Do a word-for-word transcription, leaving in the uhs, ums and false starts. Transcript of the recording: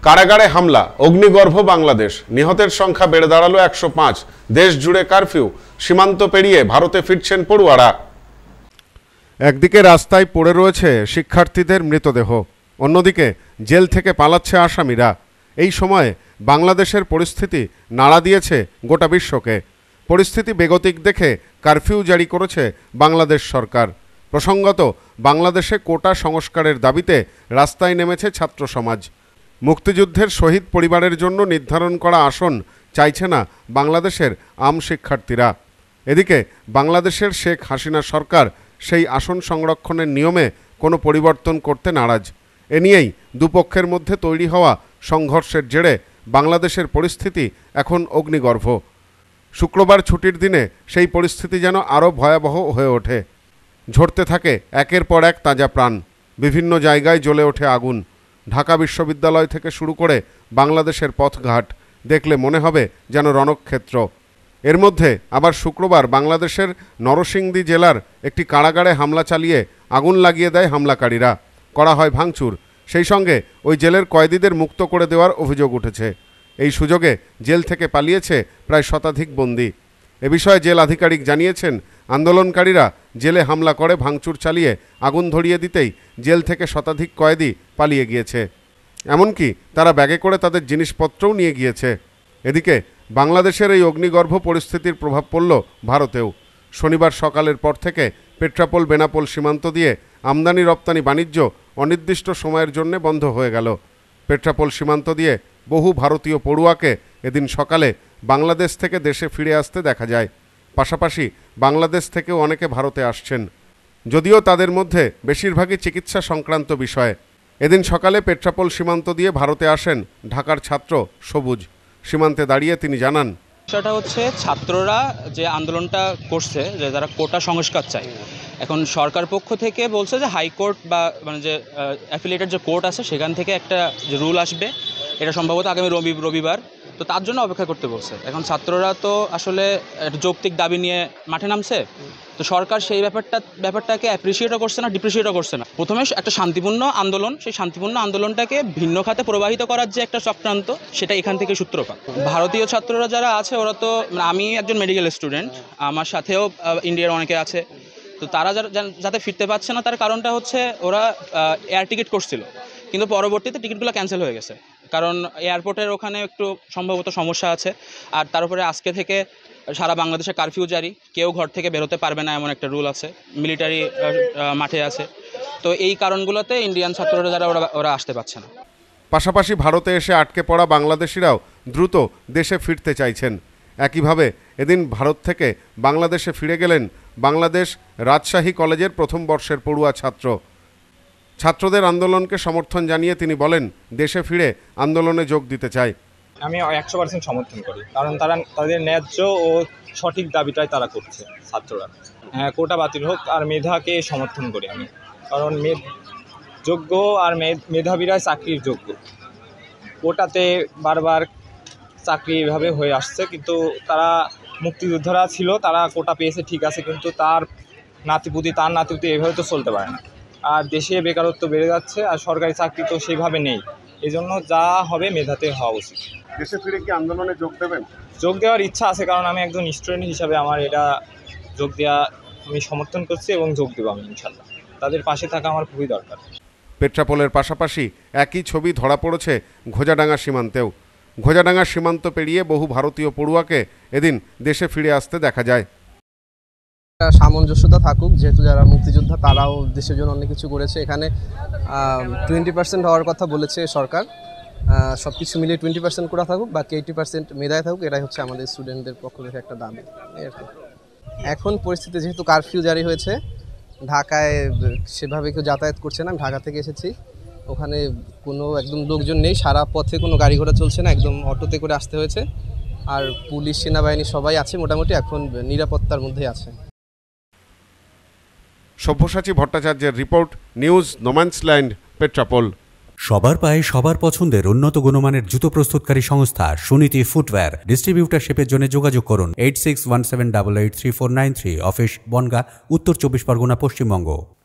কারাগারে হামলা, অগ্নিগর্ভ বাংলাদেশ, নিহতের সংখ্যা বেড়ে দাঁড়ালো একশো পাঁচ। দেশ জুড়ে কারফিউ, সীমান্ত পেরিয়ে ভারতে ফিরছেন পড়ুয়ারা। একদিকে রাস্তায় পড়ে রয়েছে শিক্ষার্থীদের মৃতদেহ, অন্যদিকে জেল থেকে পালাচ্ছে আসামিরা। এই সময়ে বাংলাদেশের পরিস্থিতি নাড়া দিয়েছে গোটা বিশ্বকে। পরিস্থিতি বেগতিক দেখে কারফিউ জারি করেছে বাংলাদেশ সরকার। প্রসঙ্গত, বাংলাদেশে কোটা সংস্কারের দাবিতে রাস্তায় নেমেছে ছাত্র সমাজ। মুক্তিযুদ্ধের শহীদ পরিবারের জন্য নির্ধারণ করা আসন চাইছে না বাংলাদেশের আম শিক্ষার্থীরা। এদিকে বাংলাদেশের শেখ হাসিনা সরকার সেই আসন সংরক্ষণের নিয়মে কোনো পরিবর্তন করতে নারাজ। এ নিয়েই দুপক্ষের মধ্যে তৈরি হওয়া সংঘর্ষের জেরে বাংলাদেশের পরিস্থিতি এখন অগ্নিগর্ভ। শুক্রবার ছুটির দিনে সেই পরিস্থিতি যেন আরও ভয়াবহ হয়ে ওঠে। ঝরতে থাকে একের পর এক তাজা প্রাণ। বিভিন্ন জায়গায় জ্বলে ওঠে আগুন। ঢাকা বিশ্ববিদ্যালয় থেকে শুরু করে বাংলাদেশের পথঘাট দেখলে মনে হবে যেন রণক্ষেত্র। এর মধ্যে আবার শুক্রবার বাংলাদেশের নরসিংদী জেলার একটি কারাগারে হামলা চালিয়ে আগুন লাগিয়ে দেয় হামলাকারীরা। করা হয় ভাঙচুর। সেই সঙ্গে ওই জেলের কয়েদিদের মুক্ত করে দেওয়ার অভিযোগ উঠেছে। এই সুযোগে জেল থেকে পালিয়েছে প্রায় শতাধিক বন্দী। এ বিষয়ে জেল আধিকারিক জানিয়েছেন, আন্দোলনকারীরা জেলে হামলা করে ভাঙচুর চালিয়ে আগুন ধরিয়ে দিতেই জেল থেকে শতাধিক কয়েদি পালিয়ে গিয়েছে। এমনকি তারা ব্যাগে করে তাদের জিনিসপত্রও নিয়ে গিয়েছে। এদিকে বাংলাদেশের এই অগ্নিগর্ভ পরিস্থিতির প্রভাব পড়ল ভারতেও। শনিবার সকালের পর থেকে পেট্রাপোল বেনাপোল সীমান্ত দিয়ে আমদানি রপ্তানি বাণিজ্য অনির্দিষ্ট সময়ের জন্য বন্ধ হয়ে গেল। পেট্রাপোল সীমান্ত দিয়ে বহু ভারতীয় পড়ুয়াকে এদিন সকালে বাংলাদেশ থেকে দেশে ফিরে আসতে দেখা যায়। পাশাপাশি বাংলাদেশ থেকেও অনেকে ভারতে আসছেন, যদিও তাদের মধ্যে বেশিরভাগই চিকিৎসা সংক্রান্ত বিষয়ে। এদিন সকালে পেট্রাপোল সীমান্ত দিয়ে ভারতে আসেন ঢাকার ছাত্র সবুজ। সীমান্তে দাঁড়িয়ে তিনি জানান, বিষয়টা হচ্ছে ছাত্ররা যে আন্দোলনটা করছে, যে যারা কোটা সংস্কার চায়, এখন সরকার পক্ষ থেকে বলছে যে হাইকোর্ট বা মানে যে অ্যাফিলিয়েটেড যে কোর্ট আছে সেখান থেকে একটা যে রুল আসবে, এটা সম্ভবত আগামী রবি রবিবার তো তার জন্য অপেক্ষা করতে বলছে। এখন ছাত্ররা তো আসলে একটা যৌক্তিক দাবি নিয়ে মাঠে নামছে, তো সরকার সেই ব্যাপারটা ব্যাপারটাকে অ্যাপ্রিসিয়েটও করছে না, ডিপ্রিসিয়েটও করছে না। প্রথমে একটা শান্তিপূর্ণ আন্দোলন, সেই শান্তিপূর্ণ আন্দোলনটাকে ভিন্ন খাতে প্রবাহিত করার যে একটা চক্রান্ত, সেটা এখান থেকে সূত্রপাত। ভারতীয় ছাত্ররা যারা আছে ওরা তো, আমি একজন মেডিকেল স্টুডেন্ট, আমার সাথেও ইন্ডিয়ার অনেকে আছে, তো তারা যাতে ফিরতে পারছে না তার কারণটা হচ্ছে ওরা এয়ার টিকিট করছিল, কিন্তু পরবর্তীতে টিকিটগুলো ক্যান্সেল হয়ে গেছে, কারণ এয়ারপোর্টের ওখানে একটু সম্ভবত সমস্যা আছে। আর তার উপরে আজকে থেকে সারা বাংলাদেশে কারফিউ জারি, কেউ ঘর থেকে বেরোতে পারবে না এমন একটা রুল আছে, মিলিটারি মাঠে আছে। তো এই কারণগুলোতে ইন্ডিয়ান ছাত্ররা যারা ওরা ওরা আসতে পারছে না। পাশাপাশি ভারতে এসে আটকে পড়া বাংলাদেশিরাও দ্রুত দেশে ফিরতে চাইছেন। একইভাবে এদিন ভারত থেকে বাংলাদেশে ফিরে গেলেন বাংলাদেশ রাজশাহী কলেজের প্রথম বর্ষের পড়ুয়া ছাত্র। ছাত্রদের আন্দোলনকে সমর্থন জানিয়ে তিনি বলেন, দেশে ফিরে আন্দোলনে যোগ দিতে চায়। আমি একশো পার্সেন্ট সমর্থন করি, কারণ তারা তাদের ন্যায্য ও সঠিক দাবিটাই তারা করছে ছাত্ররা। হ্যাঁ, কোটা বাতিল হোক, আর মেধাকে সমর্থন করি আমি, কারণ মেধ যোগ্য আর মেধাবীরাই চাকরির যোগ্য। কোটাতে বারবার চাকরি এভাবে হয়ে আসছে, কিন্তু তারা মুক্তিযোদ্ধারা ছিল, তারা কোটা পেয়েছে ঠিক আছে, কিন্তু তার নাতিপুতি তার নাতিপুতি এভাবে তো চলতে পারে না। আর দেশে বেকারত্ব বেড়ে যাচ্ছে, আর সরকারি চাকরি তো সেইভাবে নেই। এই জন্য যা হবে মেধাতে হওয়া উচিত। দেশে ফিরে কি আন্দোলনে যোগ দেবেন? যোগ দেওয়ার ইচ্ছা আছে, কারণ আমি একজন স্টুডেন্ট হিসাবে আমার এটা যোগ দেওয়া আমি সমর্থন করছি এবং যোগ দেবো আমি ইনশাল্লাহ। তাদের পাশে থাকা আমার খুবই দরকার। পেট্রাপোলের পাশাপাশি একই ছবি ধরা পড়েছে ঘোজাডাঙ্গা সীমান্তেও। ঘোজাডাঙ্গা সীমান্ত পেরিয়ে বহু ভারতীয় পড়ুয়াকে এদিন দেশে ফিরে আসতে দেখা যায়। সামঞ্জস্যতা থাকুক, যেহেতু যারা মুক্তিযোদ্ধা তারাও দেশের জন্য অনেক কিছু করেছে। এখানে টোয়েন্টি পার্সেন্ট হওয়ার কথা বলেছে সরকার, সব কিছু মিলিয়ে টোয়েন্টি পার্সেন্ট করা থাকুক, বাকি এইটি পার্সেন্ট মেধায় থাকুক, এটাই হচ্ছে আমাদের স্টুডেন্টদের পক্ষ থেকে একটা দাবি। এখন পরিস্থিতি যেহেতু কারফিউ জারি হয়েছে, ঢাকায় সেভাবে কেউ যাতায়াত করছে না। ঢাকা থেকে এসেছি, ওখানে কোনো একদম লোকজন নেই, সারা পথে কোনো গাড়ি ঘোড়া চলছে না, একদম অটোতে করে আসতে হয়েছে। আর পুলিশ সেনাবাহিনী সবাই আছে, মোটামুটি এখন নিরাপত্তার মধ্যেই আছে। সব্যসাচী ভট্টাচার্যের রিপোর্ট, নিউজ নোম্যান্সল্যান্ড, পেট্রাপোল। সবার পায়ে সবার পছন্দের উন্নত গুণমানের জুতো প্রস্তুতকারী সংস্থা সুনীতি ফুটওয়্যার। ডিস্ট্রিবিউটারশিপের জন্য যোগাযোগ করুন eight six one seven double eight three four nine three. Office Bongaon, উত্তর চব্বিশ পরগনা, পশ্চিমবঙ্গ।